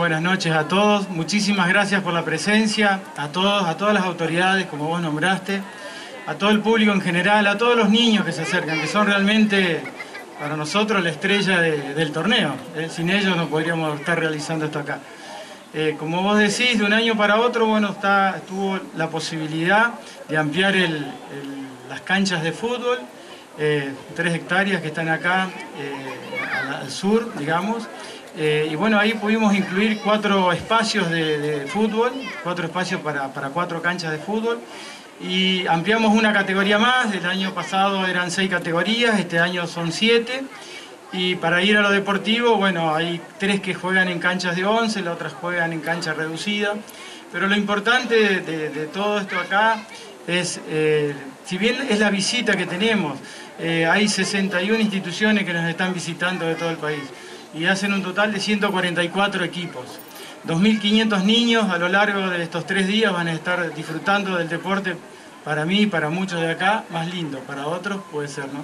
buenas noches a todos. Muchísimas gracias por la presencia, a todos, a todas las autoridades, como vos nombraste, a todo el público en general, a todos los niños que se acercan, que son realmente para nosotros la estrella del torneo. Sin ellos no podríamos estar realizando esto acá. Como vos decís, de un año para otro, bueno, tuvo la posibilidad de ampliar las canchas de fútbol, 3 hectáreas que están acá al sur, digamos. Y bueno, ahí pudimos incluir 4 espacios de fútbol, 4 espacios para 4 canchas de fútbol. Y ampliamos una categoría más, el año pasado eran 6 categorías, este año son 7. Y para ir a lo deportivo, bueno, hay 3 que juegan en canchas de 11, las otras juegan en cancha reducida. Pero lo importante de todo esto acá es, si bien es la visita que tenemos, hay 61 instituciones que nos están visitando de todo el país y hacen un total de 144 equipos. 2.500 niños a lo largo de estos 3 días van a estar disfrutando del deporte, para mí, para muchos de acá, más lindo, para otros puede ser, ¿no?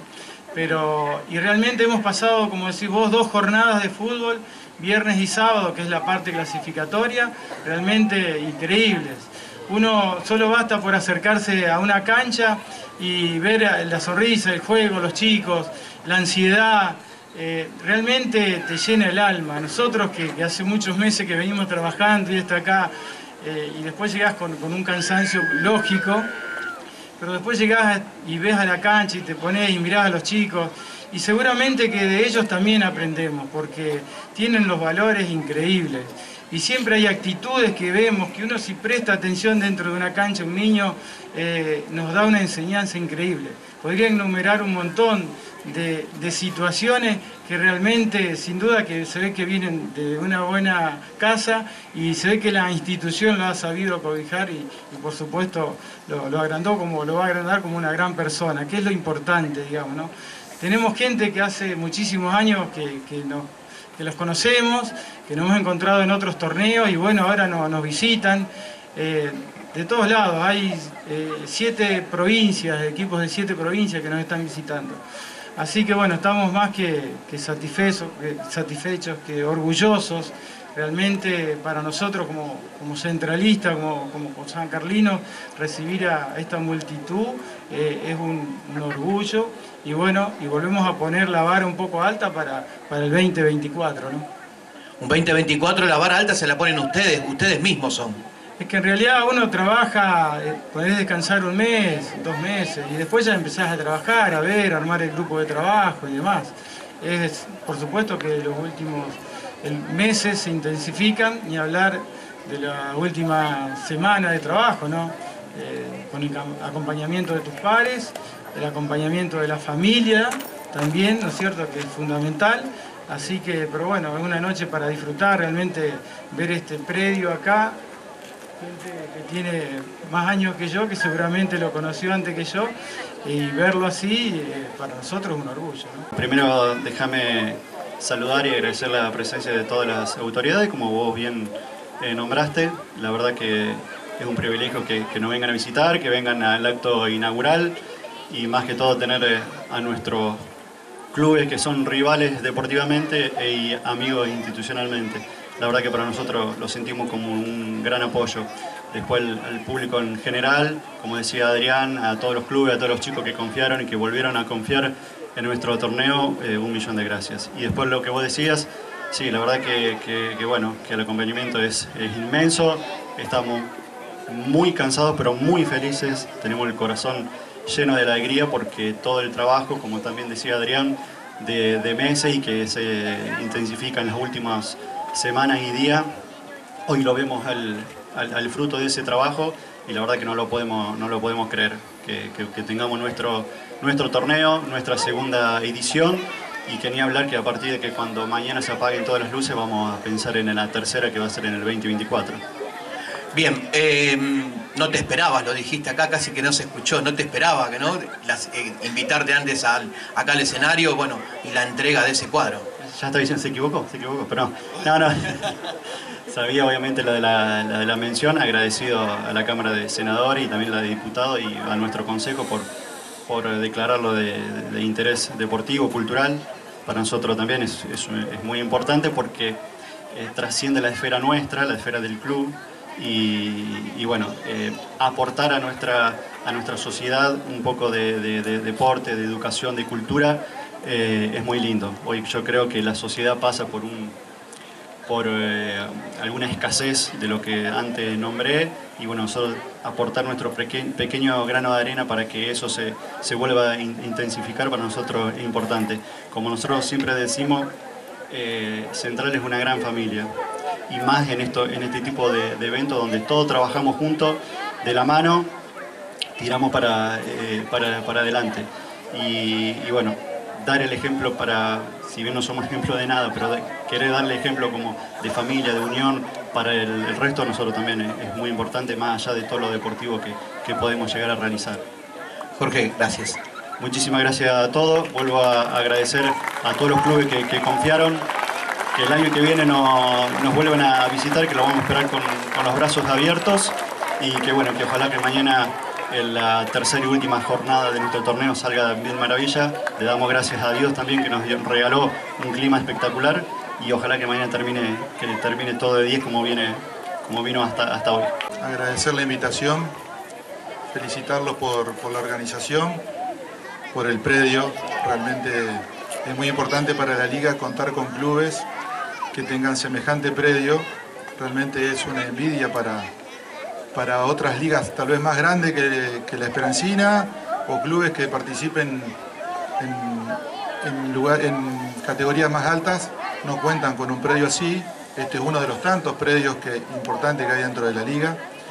Y realmente hemos pasado, como decís vos, 2 jornadas de fútbol, viernes y sábado, que es la parte clasificatoria, realmente increíbles. Uno solo basta por acercarse a una cancha y ver la sonrisa, el juego, los chicos, la ansiedad. Realmente te llena el alma. Nosotros que hace muchos meses que venimos trabajando y esto acá, y después llegás con un cansancio lógico, pero después llegás y ves a la cancha y te ponés y mirás a los chicos, y seguramente que de ellos también aprendemos, porque tienen los valores increíbles. Y siempre hay actitudes que vemos, que uno si presta atención dentro de una cancha, un niño nos da una enseñanza increíble. Podría enumerar un montón de situaciones que realmente, sin duda, que se ve que vienen de una buena casa y se ve que la institución lo ha sabido cobijar y por supuesto lo agrandó como lo va a agrandar como una gran persona, que es lo importante, digamos, ¿no? Tenemos gente que hace muchísimos años que los conocemos, que nos hemos encontrado en otros torneos y bueno, ahora nos visitan de todos lados. Hay 7 provincias, equipos de 7 provincias que nos están visitando. Así que bueno, estamos más que satisfechos, que orgullosos. Realmente para nosotros como centralistas, como sancarlinos, recibir a esta multitud es un orgullo y bueno, y volvemos a poner la vara un poco alta para el 2024, ¿no? Un 2024 la vara alta se la ponen ustedes mismos son. Es que en realidad uno trabaja, podés descansar 1 mes, 2 meses, y después ya empezás a trabajar, a ver, a armar el grupo de trabajo y demás. Por supuesto que los últimos meses se intensifican, ni hablar de la última semana de trabajo, ¿no? Con el acompañamiento de tus pares, el acompañamiento de la familia también, ¿no es cierto?, que es fundamental. Así que, pero bueno, es una noche para disfrutar, realmente ver este predio acá, gente que tiene más años que yo, que seguramente lo conoció antes que yo, y verlo así, para nosotros es un orgullo, ¿no? Primero, déjame saludar y agradecer la presencia de todas las autoridades, como vos bien nombraste. La verdad que es un privilegio que nos vengan a visitar, que vengan al acto inaugural y más que todo tener a nuestros clubes que son rivales deportivamente y amigos institucionalmente. La verdad que para nosotros lo sentimos como un gran apoyo. Después al público en general, como decía Adrián, a todos los clubes, a todos los chicos que confiaron y que volvieron a confiar en nuestro torneo, 1.000.000 de gracias. Y después lo que vos decías, sí, la verdad que bueno, que el acompañamiento es inmenso. Estamos muy cansados pero muy felices, tenemos el corazón lleno de alegría porque todo el trabajo, como también decía Adrián, de meses y que se intensifica en las últimas semanas y días, hoy lo vemos al fruto de ese trabajo y la verdad que no lo podemos creer, que tengamos nuestro torneo, nuestra segunda edición y que ni hablar que a partir de que cuando mañana se apaguen todas las luces vamos a pensar en la tercera que va a ser en el 2024. Bien, no te esperabas, lo dijiste acá, casi que no se escuchó, no te esperaba, ¿no? Invitarte antes acá al escenario, bueno, y la entrega de ese cuadro. Ya está diciendo, se equivocó, pero no. Sabía obviamente la de la mención, agradecido a la Cámara de Senadores y también la de Diputados y a nuestro Consejo por declararlo de interés deportivo, cultural. Para nosotros también es muy importante porque trasciende la esfera nuestra, la esfera del club, y bueno, aportar a nuestra sociedad un poco de deporte, de educación, de cultura, es muy lindo. Hoy yo creo que la sociedad pasa por alguna escasez de lo que antes nombré, y bueno, nosotros aportar nuestro pequeño grano de arena para que eso se vuelva a intensificar, para nosotros es importante. Como nosotros siempre decimos, Central es una gran familia, y más en este tipo de eventos donde todos trabajamos juntos, de la mano, tiramos para adelante. Y bueno, dar el ejemplo si bien no somos ejemplo de nada, pero querer darle ejemplo como de familia, de unión, para el resto de nosotros también es muy importante, más allá de todo lo deportivo que podemos llegar a realizar. Jorge, gracias. Muchísimas gracias a todos. Vuelvo a agradecer a todos los clubes que confiaron, que el año que viene nos vuelvan a visitar, que lo vamos a esperar con los brazos abiertos, y que bueno, que ojalá que mañana en la tercera y última jornada de nuestro torneo salga bien maravilla. Le damos gracias a Dios también, que nos regaló un clima espectacular, y ojalá que mañana termine todo de 10 como vino hasta hoy. Agradecer la invitación, felicitarlos por la organización, por el predio. Realmente es muy importante para la liga contar con clubes que tengan semejante predio. Realmente es una envidia para otras ligas tal vez más grandes que la Esperancina, o clubes que participen en categorías más altas, no cuentan con un predio así. Este es uno de los tantos predios importantes que hay dentro de la liga.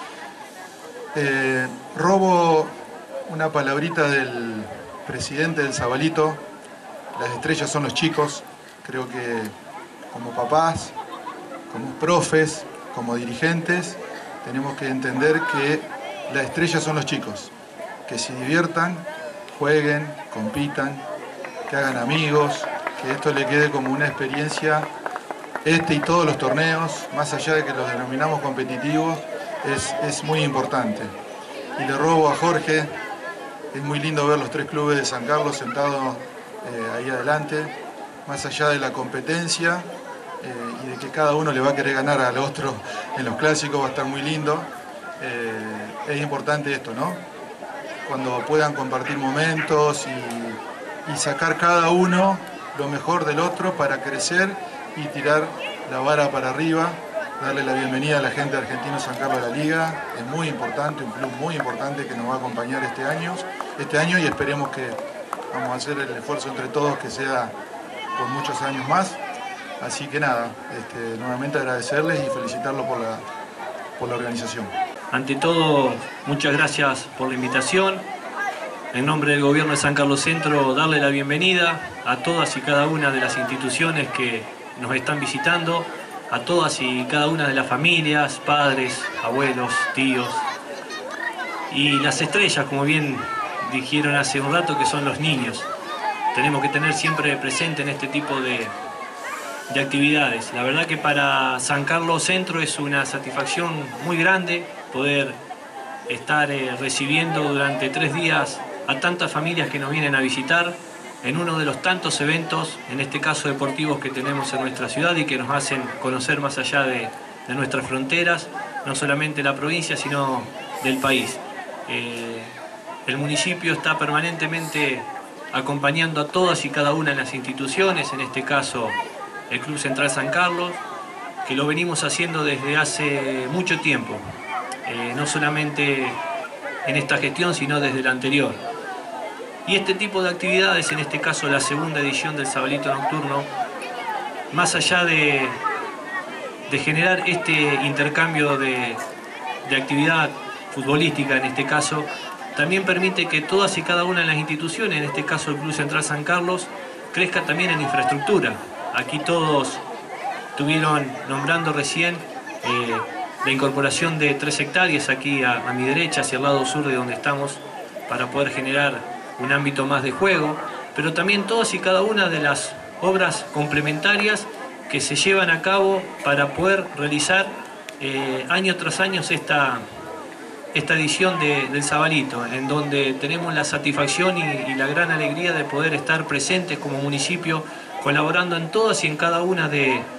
Robo una palabrita del presidente del Sabalito: las estrellas son los chicos. Creo que como papás, como profes, como dirigentes, tenemos que entender que la estrella son los chicos, que se diviertan, jueguen, compitan, que hagan amigos, que esto le quede como una experiencia, y todos los torneos, más allá de que los denominamos competitivos, es muy importante. Y le robo a Jorge, es muy lindo ver los tres clubes de San Carlos sentados ahí adelante, más allá de la competencia, y de que cada uno le va a querer ganar al otro en los clásicos, va a estar muy lindo. Es importante esto, ¿no? Cuando puedan compartir momentos y sacar cada uno lo mejor del otro para crecer y tirar la vara para arriba, darle la bienvenida a la gente de Argentino San Carlos de la Liga. Es muy importante, un club muy importante que nos va a acompañar este año, y esperemos que vamos a hacer el esfuerzo entre todos que sea por muchos años más. Así que nada, nuevamente agradecerles y felicitarlos por la organización. Ante todo, muchas gracias por la invitación. En nombre del Gobierno de San Carlos Centro, darle la bienvenida a todas y cada una de las instituciones que nos están visitando, a todas y cada una de las familias, padres, abuelos, tíos, y las estrellas, como bien dijeron hace un rato, que son los niños. Tenemos que tener siempre presente en este tipo de actividades. La verdad que para San Carlos Centro es una satisfacción muy grande poder estar recibiendo durante 3 días a tantas familias que nos vienen a visitar en uno de los tantos eventos, en este caso deportivos, que tenemos en nuestra ciudad y que nos hacen conocer más allá de nuestras fronteras, no solamente la provincia, sino del país. El municipio está permanentemente acompañando a todas y cada una de las instituciones, en este caso el Club Central San Carlos, que lo venimos haciendo desde hace mucho tiempo, no solamente en esta gestión, sino desde la anterior. Y este tipo de actividades, en este caso la segunda edición del Sabalito Nocturno, más allá de generar este intercambio de actividad futbolística, en este caso, también permite que todas y cada una de las instituciones, en este caso el Club Central San Carlos, crezca también en infraestructura. Aquí todos estuvieron nombrando recién la incorporación de 3 hectáreas aquí a mi derecha, hacia el lado sur de donde estamos, para poder generar un ámbito más de juego, pero también todas y cada una de las obras complementarias que se llevan a cabo para poder realizar año tras año esta edición del Sabalito, en donde tenemos la satisfacción y la gran alegría de poder estar presentes como municipio, colaborando en todas y en cada una de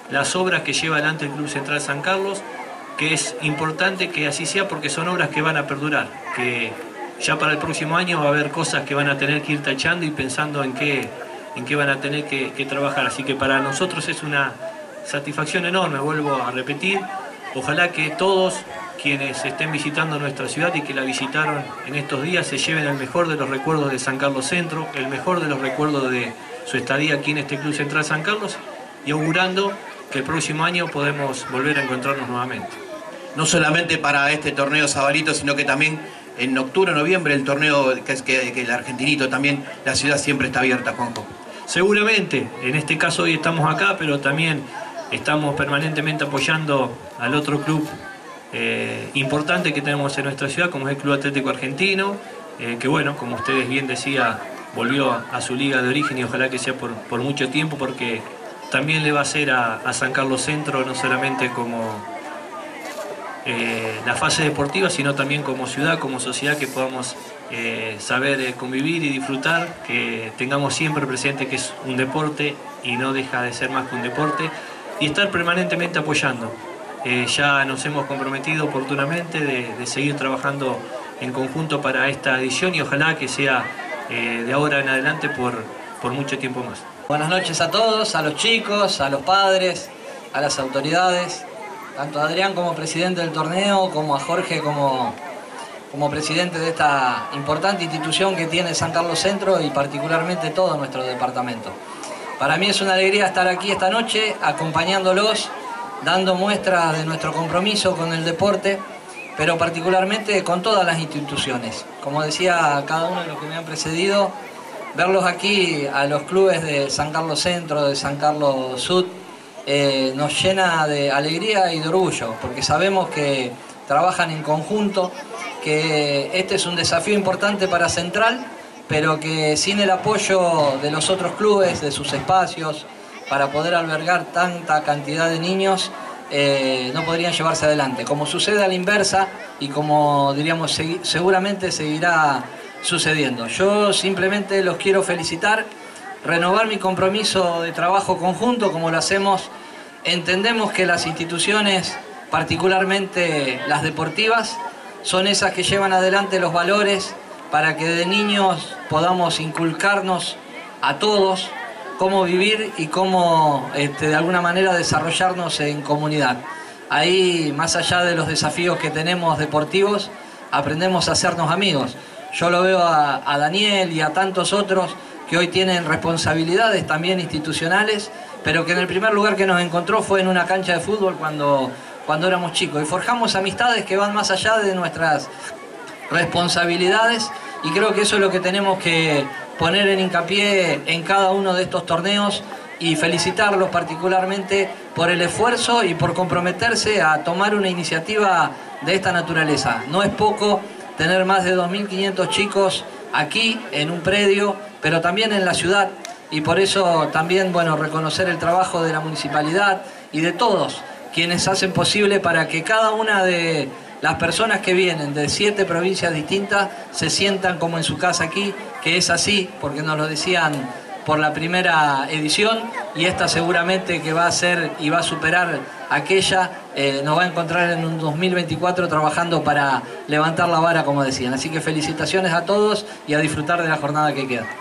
las obras que lleva adelante el Club Central San Carlos, que es importante que así sea porque son obras que van a perdurar, que ya para el próximo año va a haber cosas que van a tener que ir tachando y pensando en qué van a tener que trabajar. Así que para nosotros es una satisfacción enorme, vuelvo a repetir. Ojalá que todos quienes estén visitando nuestra ciudad y que la visitaron en estos días se lleven el mejor de los recuerdos de San Carlos Centro, el mejor de los recuerdos de su estadía aquí en este Club Central San Carlos, y augurando que el próximo año podemos volver a encontrarnos nuevamente. No solamente para este torneo Sabalito, sino que también en octubre, noviembre, el torneo que el Argentinito también, la ciudad siempre está abierta, Juanjo. Seguramente, en este caso hoy estamos acá, pero también estamos permanentemente apoyando al otro club importante que tenemos en nuestra ciudad, como es el Club Atlético Argentino, que bueno, como ustedes bien decía, volvió a su liga de origen y ojalá que sea por mucho tiempo, porque también le va a hacer a San Carlos Centro no solamente como la fase deportiva, sino también como ciudad, como sociedad, que podamos saber convivir y disfrutar, que tengamos siempre presente que es un deporte y no deja de ser más que un deporte, y estar permanentemente apoyando. Ya nos hemos comprometido oportunamente de seguir trabajando en conjunto para esta edición y ojalá que sea de ahora en adelante por mucho tiempo más. Buenas noches a todos, a los chicos, a los padres, a las autoridades, tanto a Adrián como presidente del torneo, como a Jorge como presidente de esta importante institución que tiene San Carlos Centro y particularmente todo nuestro departamento. Para mí es una alegría estar aquí esta noche acompañándolos, dando muestras de nuestro compromiso con el deporte, pero particularmente con todas las instituciones. Como decía cada uno de los que me han precedido, verlos aquí a los clubes de San Carlos Centro, de San Carlos Sud, nos llena de alegría y de orgullo, porque sabemos que trabajan en conjunto, que este es un desafío importante para Central, pero que sin el apoyo de los otros clubes, de sus espacios, para poder albergar tanta cantidad de niños, no podrían llevarse adelante. Como sucede a la inversa y como diríamos seguramente seguirá sucediendo. Yo simplemente los quiero felicitar, renovar mi compromiso de trabajo conjunto como lo hacemos. Entendemos que las instituciones, particularmente las deportivas, son esas que llevan adelante los valores para que de niños podamos inculcarnos a todos cómo vivir y cómo de alguna manera desarrollarnos en comunidad. Ahí, más allá de los desafíos que tenemos deportivos, aprendemos a hacernos amigos. Yo lo veo a Daniel y a tantos otros que hoy tienen responsabilidades también institucionales, pero que en el primer lugar que nos encontró fue en una cancha de fútbol cuando éramos chicos. Y forjamos amistades que van más allá de nuestras responsabilidades y creo que eso es lo que tenemos que poner en hincapié en cada uno de estos torneos y felicitarlos particularmente por el esfuerzo y por comprometerse a tomar una iniciativa de esta naturaleza. No es poco tener más de 2.500 chicos aquí en un predio, pero también en la ciudad, y por eso también, bueno, reconocer el trabajo de la municipalidad y de todos quienes hacen posible para que cada una de las personas que vienen de 7 provincias distintas se sientan como en su casa aquí, que es así, porque nos lo decían por la primera edición, y esta seguramente que va a ser y va a superar aquella, nos va a encontrar en un 2024 trabajando para levantar la vara, como decían. Así que felicitaciones a todos y a disfrutar de la jornada que queda.